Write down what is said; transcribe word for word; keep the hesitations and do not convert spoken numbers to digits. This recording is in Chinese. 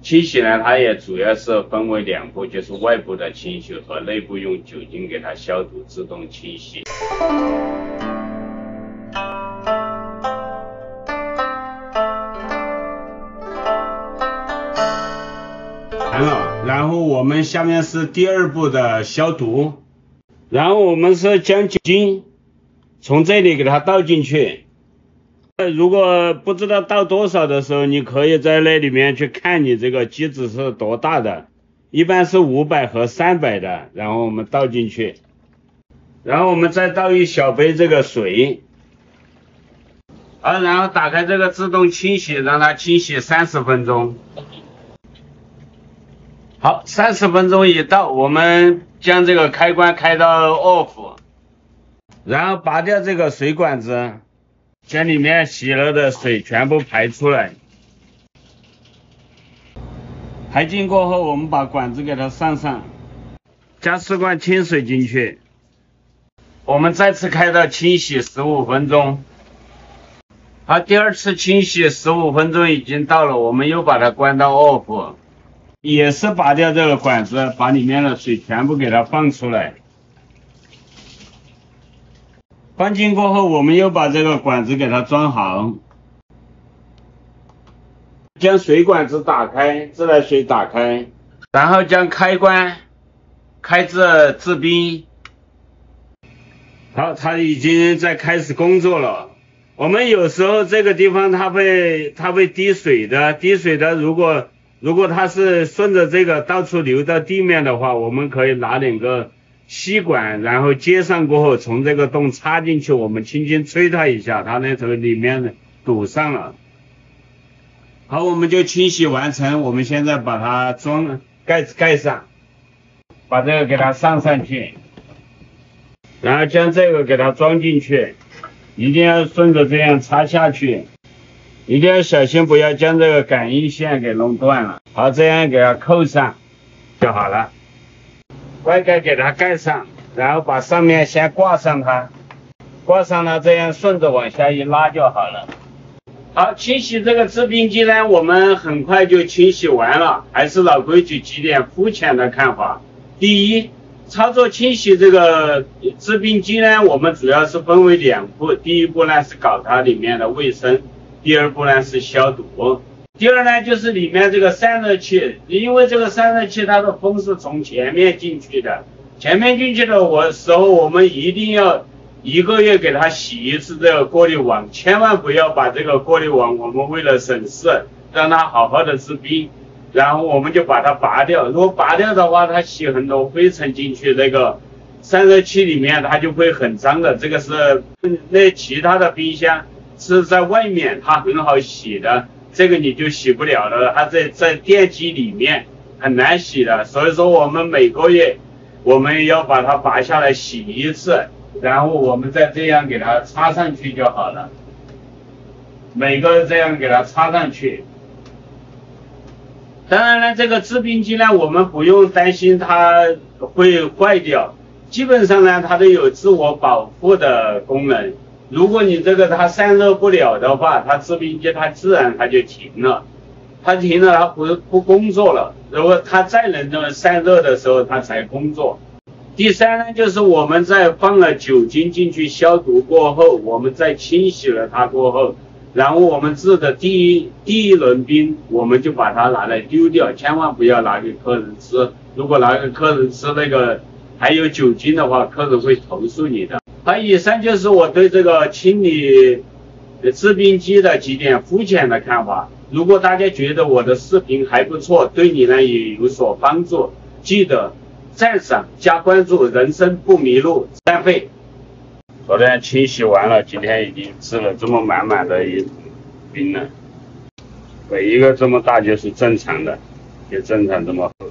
清洗呢，它也主要是分为两步，就是外部的清洗和内部用酒精给它消毒自动清洗。完了，然后我们下面是第二步的消毒，然后我们是将酒精从这里给它倒进去。如果不知道倒多少的时候，你可以在那里面去看你这个机子是多大的，一般是五百和三百的，然后我们倒进去，然后我们再倒一小杯这个水，啊，然后打开这个自动清洗，让它清洗三十分钟。好，三十分钟一到，我们将这个开关开到 off， 然后拔掉这个水管子。将里面洗了的水全部排出来，排净过后，我们把管子给它上上，加四罐清水进去，我们再次开到清洗十五分钟。好，第二次清洗十五分钟已经到了，我们又把它关到 off， 也是拔掉这个管子，把里面的水全部给它放出来。放净过后，我们又把这个管子给它装好，将水管子打开，自来水打开，然后将开关开至制冰。好，它已经在开始工作了。我们有时候这个地方它会它会滴水的，滴水的，如果如果它是顺着这个到处流到地面的话，我们可以拿两个吸管，然后接上过后，从这个洞插进去，我们轻轻吹它一下，它那头里面堵上了。好，我们就清洗完成，我们现在把它装盖子盖上，把这个给它上上去，然后将这个给它装进去，一定要顺着这样插下去，一定要小心不要将这个感应线给弄断了。好，这样给它扣上就好了。外盖给它盖上，然后把上面先挂上它，挂上它，这样顺着往下一拉就好了。好，清洗这个制冰机呢，我们很快就清洗完了。还是老规矩，几点肤浅的看法。第一，操作清洗这个制冰机呢，我们主要是分为两步，第一步呢是搞它里面的卫生，第二步呢是消毒。第二呢，就是里面这个散热器，因为这个散热器它的风是从前面进去的，前面进去的我时候，我们一定要一个月给它洗一次这个过滤网，千万不要把这个过滤网，我们为了省事，让它好好的制冰，然后我们就把它拔掉。如果拔掉的话，它洗很多灰尘进去，那个散热器里面它就会很脏的。这个是那其他的冰箱是在外面，它很好洗的。这个你就洗不了了，它在在电机里面很难洗的，所以说我们每个月我们要把它拔下来洗一次，然后我们再这样给它插上去就好了，每个这样给它插上去。当然了，这个制冰机呢，我们不用担心它会坏掉，基本上呢它都有自我保护的功能。如果你这个它散热不了的话，它制冰机它自然它就停了，它停了它不不工作了。如果它再能这么散热的时候，它才工作。第三呢，就是我们在放了酒精进去消毒过后，我们再清洗了它过后，然后我们制的第一第一轮冰，我们就把它拿来丢掉，千万不要拿给客人吃。如果拿给客人吃那个还有酒精的话，客人会投诉你的。好，以上就是我对这个清理制冰机的几点肤浅的看法。如果大家觉得我的视频还不错，对你呢也有所帮助，记得赞赏加关注，人生不迷路，再会。昨天清洗完了，今天已经制了这么满满的一冰了，每一个这么大就是正常的，也正常这么厚。